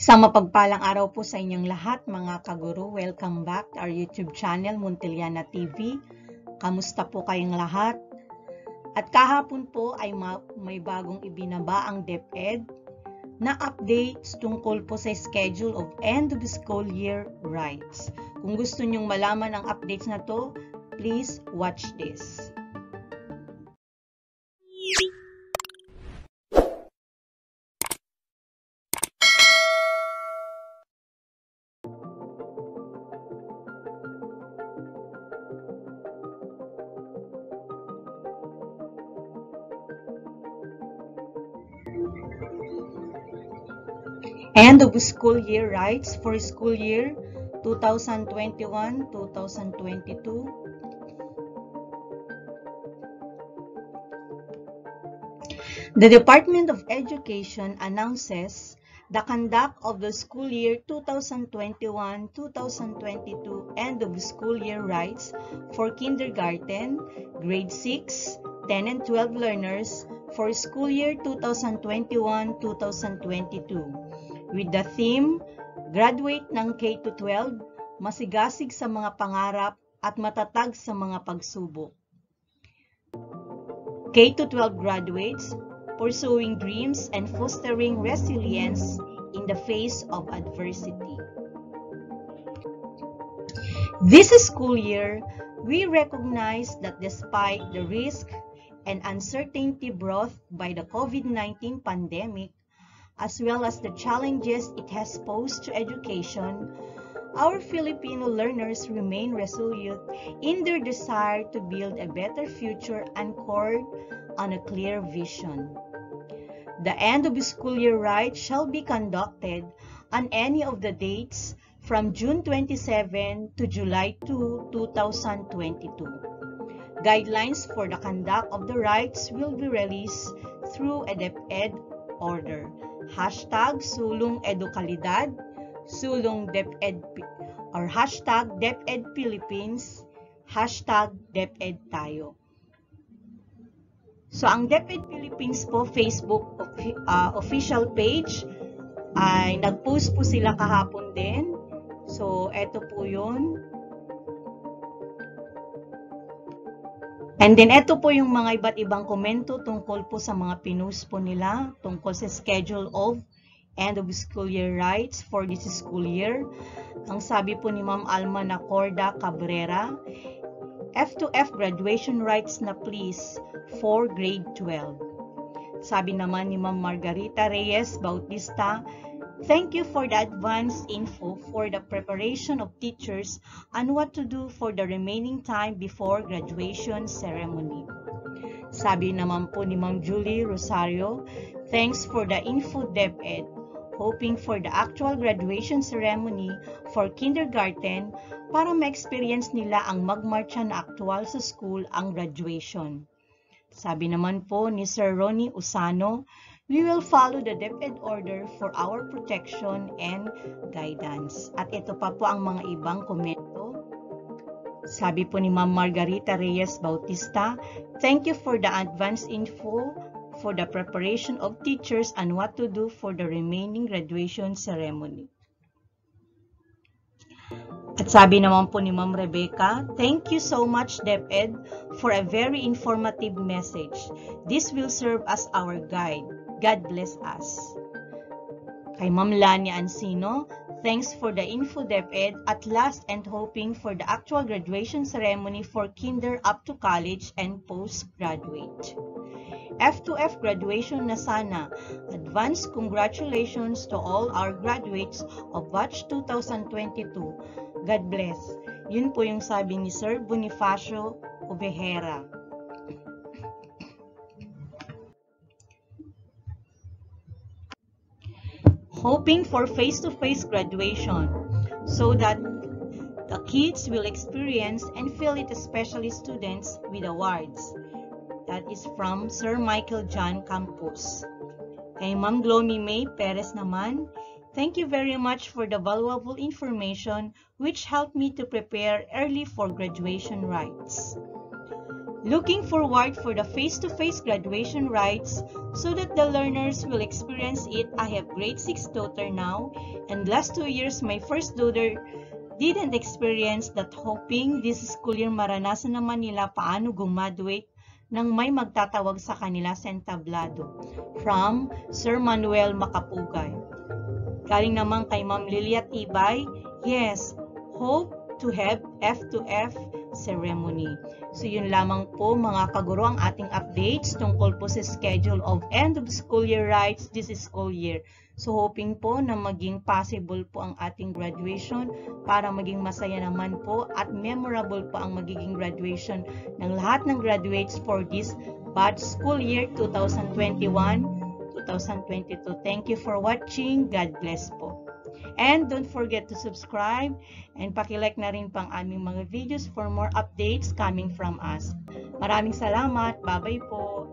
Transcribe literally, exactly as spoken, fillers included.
Isang mapagpalang araw po sa inyong lahat mga kaguro. Welcome back to our YouTube channel, Montillana T V. Kamusta po kayong lahat? At kahapon po ay may bagong ibinaba ang DepEd na updates tungkol po sa schedule of end of school year rites. Kung gusto nyong malaman ang updates na to, please watch this. End of school year rites for school year two thousand twenty-one to two thousand twenty-two. The Department of Education announces the conduct of the school year two thousand twenty-one to two thousand twenty-two end of school year rites for kindergarten, grade six, ten and twelve learners for school year two thousand twenty-one to two thousand twenty-two. With the theme, Graduate ng K to twelve, masigasig sa mga pangarap at matatag sa mga pagsubok. K to twelve graduates, pursuing dreams and fostering resilience in the face of adversity. This school year, we recognize that despite the risk and uncertainty brought by the COVID nineteen pandemic, as well as the challenges it has posed to education, our Filipino learners remain resolute in their desire to build a better future anchored on a clear vision. The end of school year rites shall be conducted on any of the dates from June twenty-seventh to July second, two thousand twenty-two. Guidelines for the conduct of the rites will be released through a DepEd order. Hashtag sulong edukalidad, sulong DepEd or hashtag DepEd Philippines, hashtag DepEd tayo. So ang DepEd Philippines po Facebook uh, official page ay nag-post po sila kahapon din. So eto po yun. And then, ito po yung mga iba't ibang komento tungkol po sa mga pinost po nila tungkol sa schedule of end of school year rites for this school year. Ang sabi po ni Ma'am Alma Nacorda Cabrera, F to F graduation rites na please for grade twelve. Sabi naman ni Ma'am Margarita Reyes Bautista, thank you for the advance info for the preparation of teachers on what to do for the remaining time before graduation ceremony. Sabi naman po ni Ma'am Julie Rosario, thanks for the info DepEd. Hoping for the actual graduation ceremony for kindergarten para ma-experience nila ang magmarcha na actual sa school ang graduation. Sabi naman po ni Sir Ronnie Usano, we will follow the DepEd order for our protection and guidance. At ito pa po ang mga ibang komento. Sabi po ni Ma'am Margarita Reyes Bautista, thank you for the advance info for the preparation of teachers on what to do for the remaining graduation ceremony. At sabi naman po ni Ma'am Rebecca, thank you so much DepEd for a very informative message. This will serve as our guide. God bless us. Kay Ma'am Lania Ancino, thanks for the info DepEd at last and hoping for the actual graduation ceremony for kinder up to college and postgraduate. F to F graduation na sana. Advance congratulations to all our graduates of batch two thousand twenty-two. God bless. Yun po yung sabi ni Sir Bonifacio Obejera. Hoping for face-to-face graduation so that the kids will experience and feel it, especially students with awards. That is from Sir Michael John Campos. Kay Ma'am Glomy May Perez naman, thank you very much for the valuable information which helped me to prepare early for graduation rites. Looking forward for the face-to-face graduation rites so that the learners will experience it. I have grade six daughter now, and last two years my first daughter didn't experience that. Hoping this school year maranasan naman nila paano gumaduate nang may magtatawag sa kanila sa entablado. From Sir Manuel Macapugay. Galing naman kay Ma'am Lilia Tibay, yes, hope to have F to F ceremony. So yun lamang po mga kaguro ang ating updates tungkol po sa schedule of end of school year rites this school year. So hoping po na maging possible po ang ating graduation para maging masaya naman po at memorable po ang magiging graduation ng lahat ng graduates for this batch school year twenty twenty-one twenty twenty-two. Thank you for watching. God bless po. And don't forget to subscribe and paki-like na rin pang aming mga videos for more updates coming from us. Maraming salamat. Bye-bye po.